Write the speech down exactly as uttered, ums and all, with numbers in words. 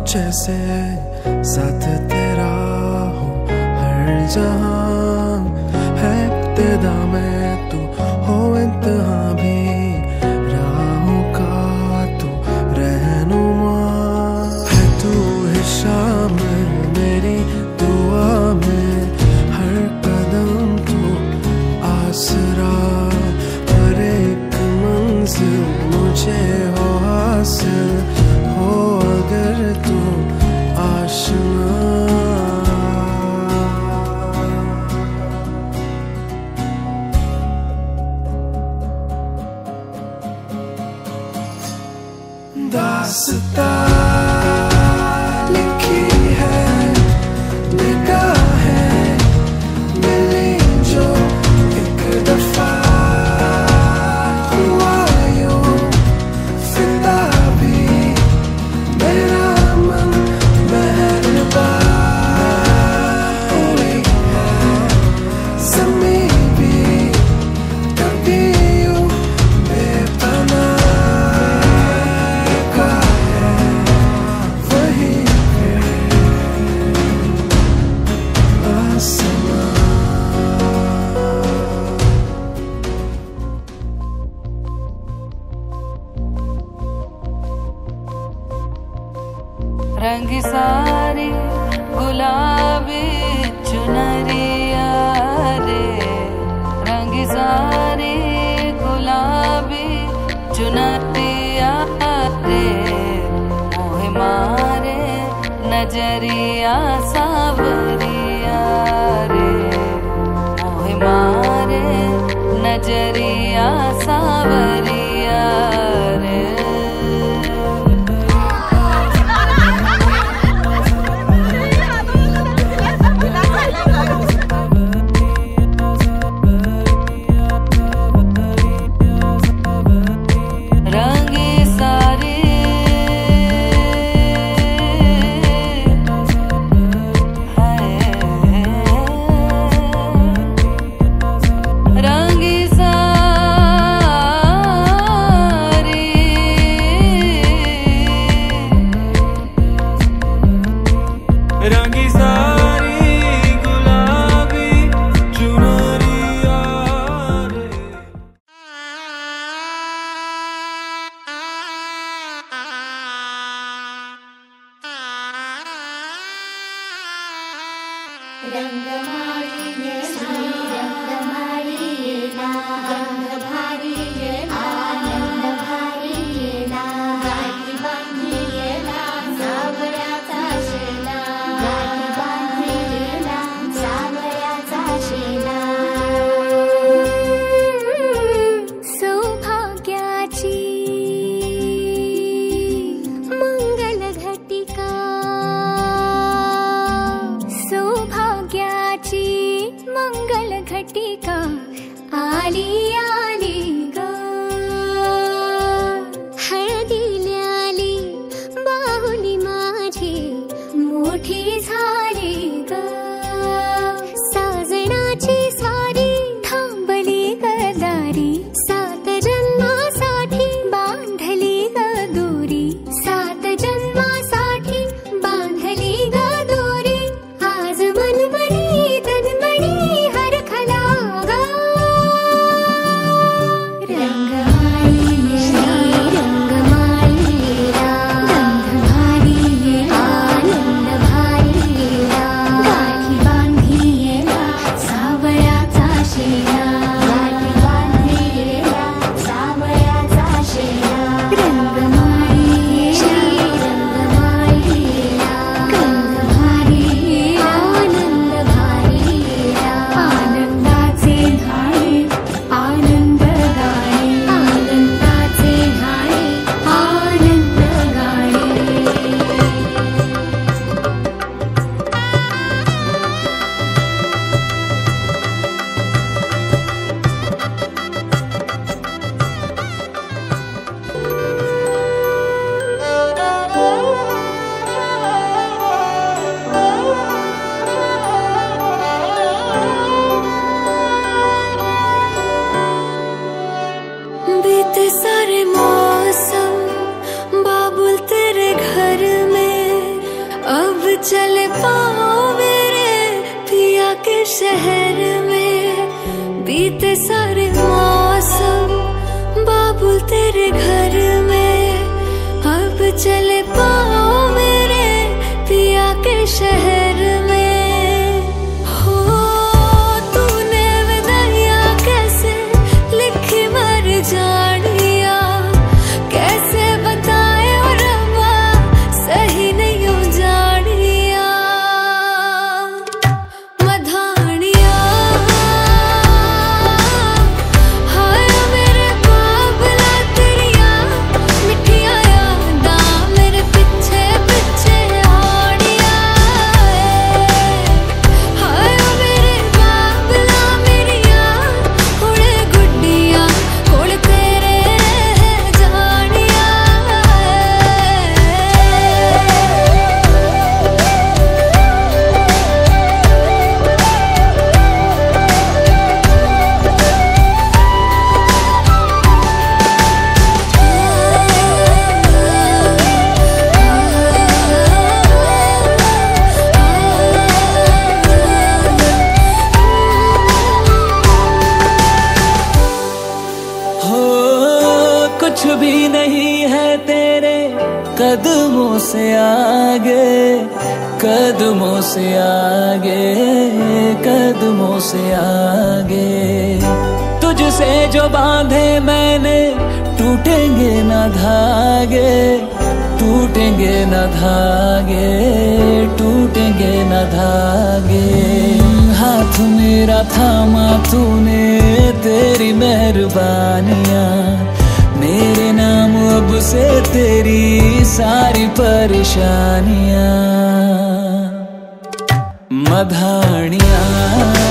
जैसे साथ तेरा हो हर जहां है इब्तिदा में तू हो इंतहा भी राहों का तू रहनुमा है तू है शामिल मेरी दुआ में हर कदम तू आसरा हर एक मंजिल मुझे हो हासिल हो अगर तू आशना दास्तां लिखी है निगाहें मिली जो एक दफा हुआ यूं फिदा भी मेरा मन मेहरबान हुई है ज़मीं भी कभी यूं बेपनाह रंग सारी गुलाबी चुनरिया रे रंग सारी गुलाबी चुनरिया रे मोहे मारे नजरिया सावरिया रे मोहे मारे नजरिया सावरिया रे पाँव मेरे पिया के शहर में, बीते सारे मौसम बाबुल तेरे घर में। अब चले पाँव मेरे पिया के शहर में। हो तूने विदाइयाँ कैसे लिखी मर जानिया, कैसे बताए और रब्बा सही नहीं हो जानिया। मधानिया हाय मेरे बाबला तेरिया मिठिया यादा मेरे पिछे पिछे आड़िया। हाय मेरे बाबला मेरिया हुणे गुड्डिया कोल तेरे जानिया। हो कुछ भी नहीं है तेरे कदमों से आगे, कदमों से आगे, कदमों से आगे। तुझसे जो बांधे मैंने टूटेंगे न धागे, टूटेंगे न धागे, टूटेंगे न धागे। हाथ मेरा थामा तूने तेरी मेहरबानियाँ, मेरे नाम अब से तेरी सारी परेशानियाँ। मधानियाँ